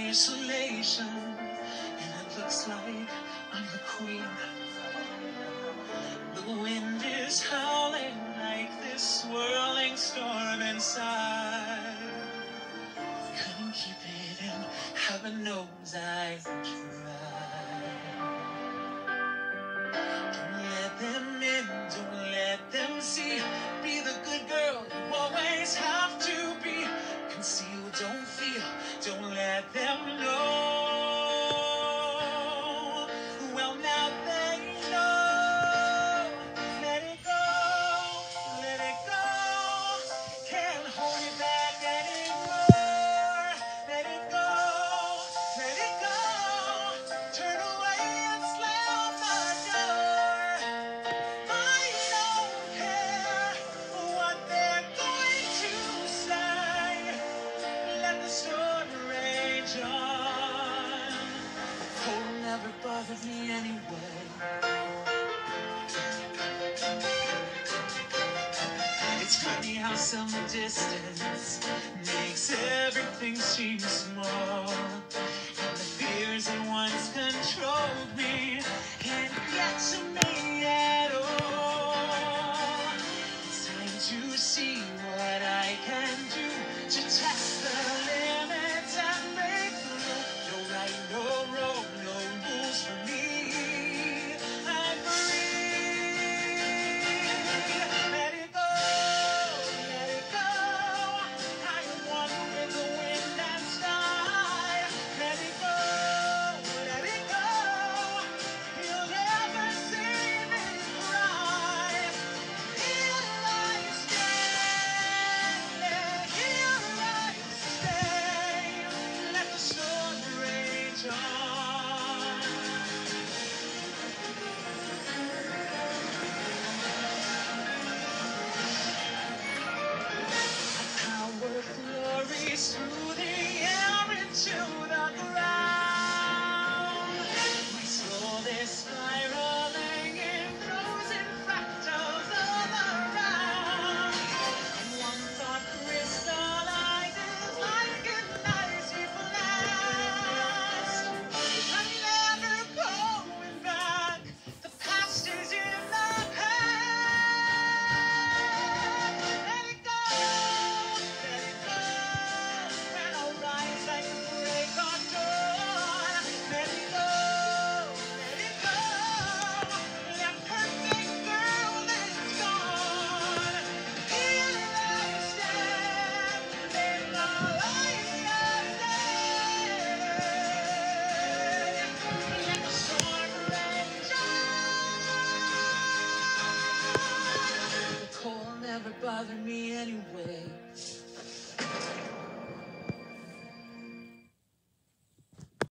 isolation, and it looks like I'm the queen. The wind is howling like this swirling storm inside. Couldn't keep it in, heaven knows I tried. Don't let them in, don't let them see. Be the good girl you always have to be. Conceal, don't feel, don't let them know. Well, now they know. Let it go, let it go. Can't hold it back anymore. Let it go, let it go. Turn away and slam the door. I don't care what they're going to say. Let the storm rage on. Cold never bothered me anyway. It's funny how some distance makes everything seem small.